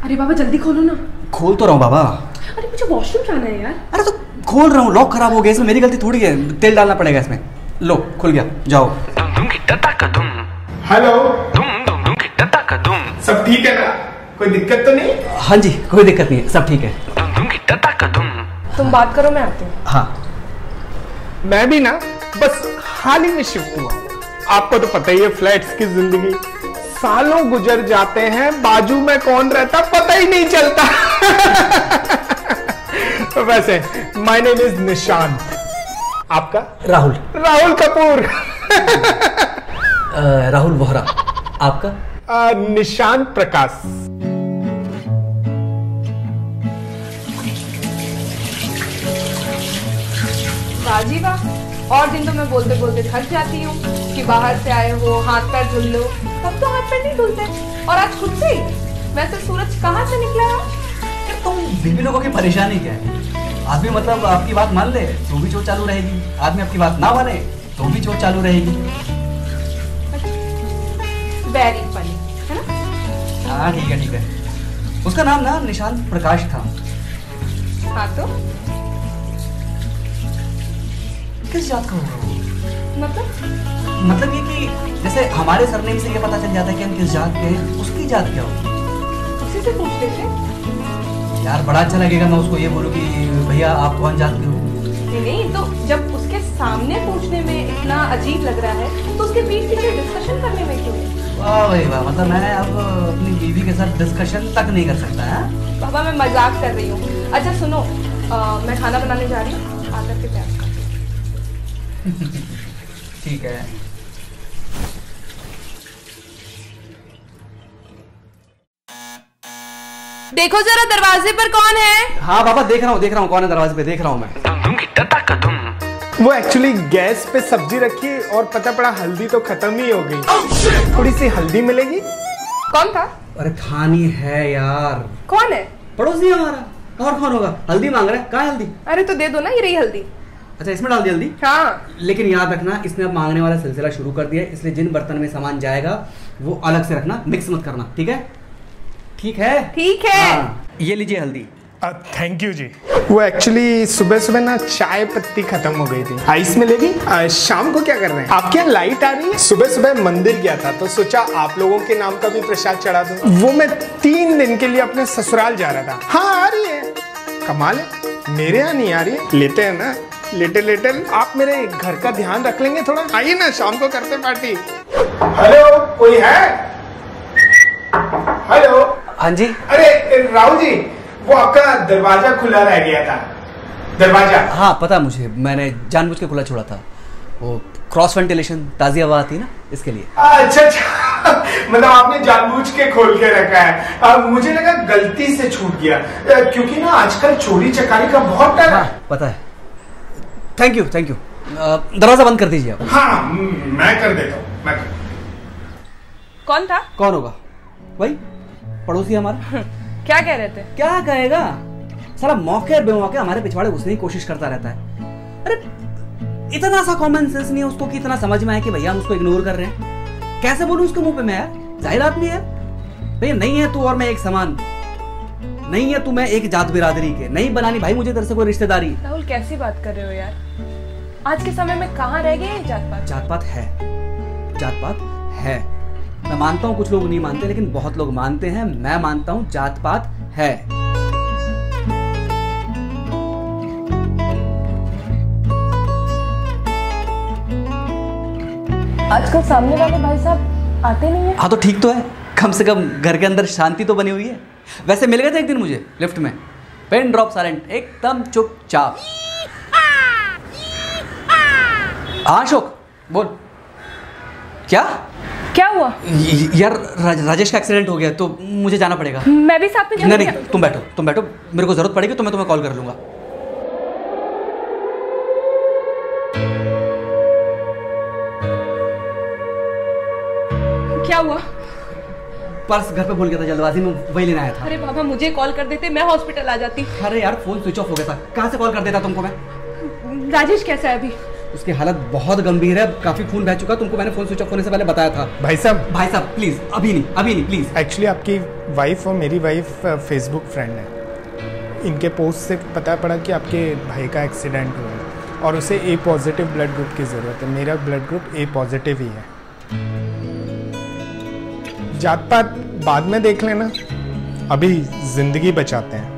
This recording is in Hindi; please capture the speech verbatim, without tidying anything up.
अरे बाबा जल्दी खोलो ना। खोल तो रहा हूँ बाबा। अरे मुझे वॉशरूम जाना है यार। अरे तो खोल रहा हूँ, लॉक खराब हो गया, इसमें मेरी गलती थोड़ी है, तेल डालना पड़ेगा इसमें। लो खुल गया, जाओ। हेलो, सब ठीक है ना? कोई दिक्कत तो नहीं? हाँ जी कोई दिक्कत नहीं है, सब ठीक है। तुम बात करो, मैं आती हूँ। हाँ मैं भी ना बस हाल ही में शिफ्ट हुआ। आपको तो पता ही है फ्लैट्स की जिंदगी, सालों गुजर जाते हैं, बाजू में कौन रहता पता ही नहीं चलता। तो वैसे माय नेम इज निशांत। आपका? राहुल। राहुल कपूर। राहुल वोहरा। आपका? आ, निशांत प्रकाश। राजीवा, और दिन तो मैं बोलते बोलते थक जाती हूँ कि बाहर से आए हो, हाथ पैर धुल लो। तब तो हाथ पैर नहीं धुलते, और आज खुद से ही। वैसे सूरज कहाँ से निकला है? तुम बीबी लोगों की परेशानी क्या है? आदमी मतलब आपकी बात मान ले तो भी चोट चालू रहेगी, आदमी आपकी बात ना माने तो भी चोट चालू रहेगी। वेरी फनी है ना? हाँ ठीक है ठीक है। उसका नाम ना निशांत प्रकाश था। हाँ तो किस जात का होगा? मतलब मतलब ये कि जैसे हमारे सरनेम से ये पता चल जाता है कि हम किस जात के हैं, उसकी जात क्या होगी? उसी से पूछ लेते। यार बड़ा अच्छा लगेगा मैं उसको ये बोलूं कि भैया आप कौन जात के हो। नहीं नहीं, तो जब उसके सामने पूछने में इतना अजीब लग रहा है तो उसके बीच पीछे डिस्कशन करने में क्यों? वाह भाई वाह, मतलब मैं अब अपनी बीवी के साथ डिस्कशन तक नहीं कर सकता है। बाबा मैं मजाक कर रही हूँ। अच्छा सुनो, आ, मैं खाना बनाने जा रही हूँ, आकर के प्यार कर। ठीक है। देखो जरा दरवाजे पर कौन है? हाँ बाबा देख रहा हूँ देख रहा हूँ, कौन है दरवाजे पे, देख रहा हूँ मैं। वो एक्चुअली गैस पे सब्जी रखी और पता पड़ा हल्दी तो खत्म ही हो गई। थोड़ी सी हल्दी मिलेगी? कौन था? अरे खानी है यार। कौन है? पड़ोसी हमारा, और कौन होगा? हल्दी मांग रहा है, कहाँ है हल्दी? अरे तो दे दो ना, ये रही हल्दी। अच्छा इसमें डाल दी हल्दी? हाँ। लेकिन याद रखना इसने अब मांगने वाला सिलसिला शुरू कर दिया है, इसलिए जिन बर्तन में सामान जाएगा वो अलग से रखना, मिक्स मत करना, ठीक है? ठीक है ठीक है। हाँ, ये लीजिए हल्दी। थैंक यू जी। वो एक्चुअली सुबह सुबह ना चाय पत्ती खत्म हो गई थी, आइस मिलेगी? आ, शाम को क्या कर रहे हैं? आपके यहाँ लाइट आ रही है? सुबह सुबह मंदिर गया था तो सोचा आप लोगों के नाम का भी प्रसाद चढ़ा दूं। वो मैं तीन दिन के लिए अपने ससुराल जा रहा था। हाँ आ रही है, कमाल है, मेरे यहाँ नहीं आ रही है। लेते हैं ना लिटिल लिटिल, आप मेरे घर का ध्यान रख लेंगे थोड़ा? आइए ना शाम को करते पार्टी। हेलो कोई है? हेलो। हाँ जी। अरे राहुल जी, वो आपका दरवाजा खुला रह गया था। दरवाजा? हाँ पता मुझे, मैंने जानबूझ के खुला छोड़ा था, वो क्रॉस वेंटिलेशन, ताज़ी हवा आती है ना, इसके लिए। अच्छा अच्छा, मतलब आपने जानबूझ के खोल के रखा है। आ, मुझे लगा गलती से छूट गया, क्योंकि ना आजकल चोरी चकारी का बहुत डर है। हाँ, पता है। Thank you thank you. दरवाजा बंद कर दीजिए आप। हाँ मैं कर देता हूँ, मैं कर... कौन था? कौन होगा? वही पड़ोसी हमारा। क्या कह रहे थे? क्या कहेगा, साला मौके और बेमौके हमारे पिछवाड़े घुसने की कोशिश करता रहता है। अरे इतना सा कॉमन सेंस नहीं है उसको कि इतना समझ में आए कि भैया हम उसको इग्नोर कर रहे हैं। कैसे बोलूं उसके मुंह पे मैं यार, जाहिर आदमी है भैया, नहीं है तू और मैं एक समान, नहीं है तू मैं एक जात बिरादरी के, नहीं बनानी भाई मुझे तेरे से कोई रिश्तेदारी। राहुल कैसी बात कर रहे हो यार, आज के समय में कहाँ रह गए जात पात? जात पात है, जात पात है, मैं मानता हूं कुछ लोग नहीं मानते लेकिन बहुत लोग मानते हैं, मैं मानता हूं जात पात है। आजकल सामने वाले भाई साहब आते नहीं है। हाँ तो ठीक तो है, कम से कम घर के अंदर शांति तो बनी हुई है। वैसे मिल गए थे एक दिन मुझे लिफ्ट में, पेन ड्रॉप साइलेंट, एकदम चुपचाप। हाँ अशोक बोल। क्या क्या हुआ? यार राज, राजेश का एक्सीडेंट हो गया तो मुझे जाना पड़ेगा। मैं भी साथ में नहीं नहीं तुम बैठो तुम बैठो, मेरे को जरूरत पड़ेगी तो मैं तुम्हें कॉल कर लूंगा। क्या हुआ? पर्स घर पे भूल गया था, जल्दबाजी में वही लेना आया था। अरे बाबा मुझे कॉल कर देते, मैं हॉस्पिटल आ जाती। अरे यार फोन स्विच ऑफ हो गया था, कहाँ से कॉल कर देता तुमको मैं? राजेश कैसा है अभी? उसकी हालत बहुत गंभीर है, काफी खून बह चुका। तुमको मैंने फोन स्विच ऑफ होने से पहले बताया था। भाई साहब भाई साहब प्लीज, अभी नहीं, अभी नहीं, प्लीज। एक्चुअली आपकी वाइफ और मेरी वाइफ फेसबुक फ्रेंड है। इनके पोस्ट से पता पड़ा कि आपके भाई का एक्सीडेंट हुआ है और उसे ए पॉजिटिव ब्लड ग्रुप की ज़रूरत है। मेरा ब्लड ग्रुप ए पॉजिटिव ही है। जात पात बाद में देख लेना, अभी जिंदगी बचाते हैं।